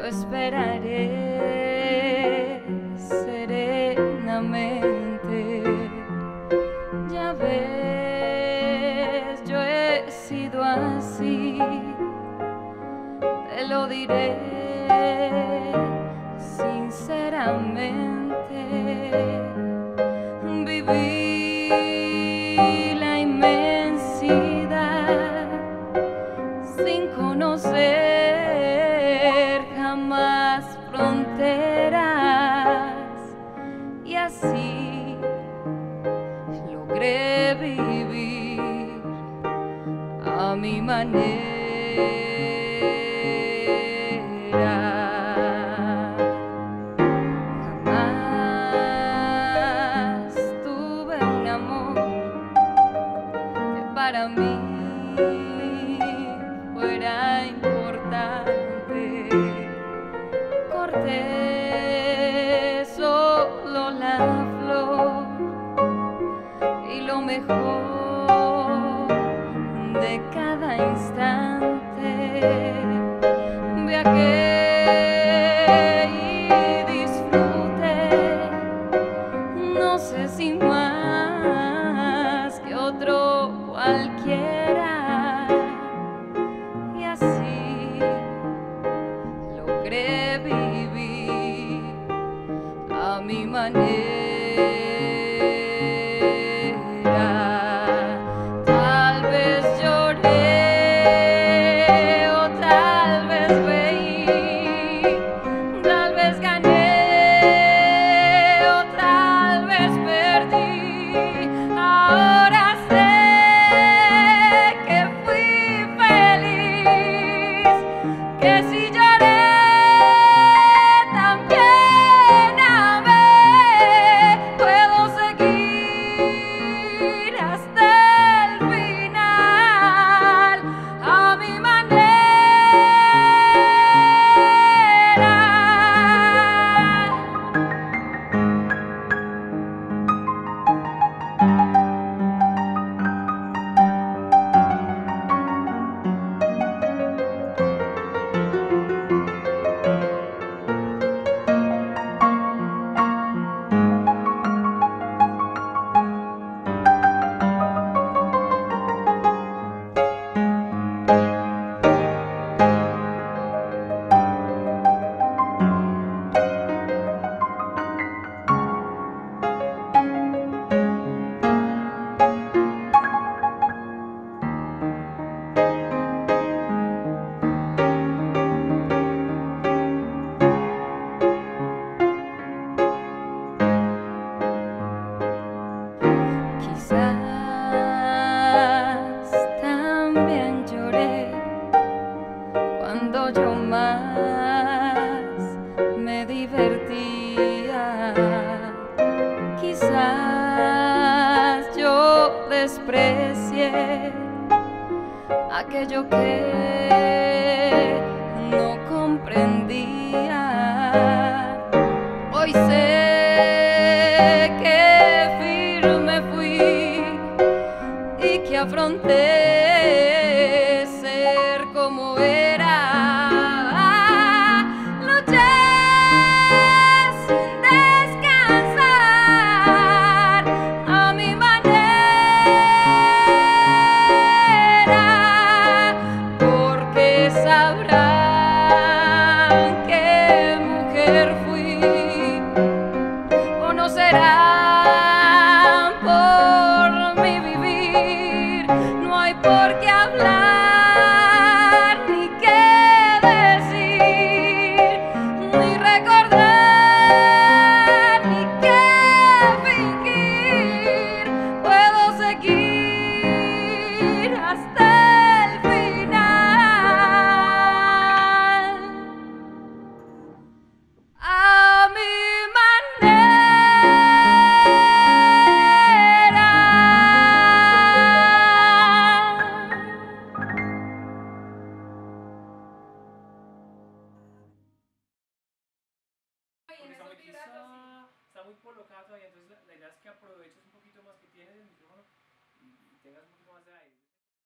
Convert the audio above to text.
esperaré serenamente. Ya ves, yo he sido así, te lo diré sinceramente. Viví la inmensidad sin conocer jamás fronteras, y así logré vivir a mi manera. Jamás tuve un amor que para mí fuera importante. Corté solo la flor y lo mejor de cada instante. Viajé y disfruté, no sé si más que otro cualquiera, y así logré vivir a mi manera. Tal vez lloré o tal vez reí, tal vez gané o tal vez perdí. Ahora sé que fui feliz, que si lloré también amé. Puedo seguir hasta el final a mi manera. Quizás también lloré cuando yo más me divertía. Quizás yo desprecié aquello que no comprendía. Hoy sé que firme fui y que afronté ser como era. Luché sin descansar a mi manera, porque sabrán qué mujer fui, conocerán por mi vivir. No hay por qué hablar, ni qué decir, ni recordar, ni qué fingir. Puedo seguir hasta el final a mi está muy colocada todavía, entonces la idea es que aproveches un poquito más, que tienes el micrófono y tengas un poquito más de aire.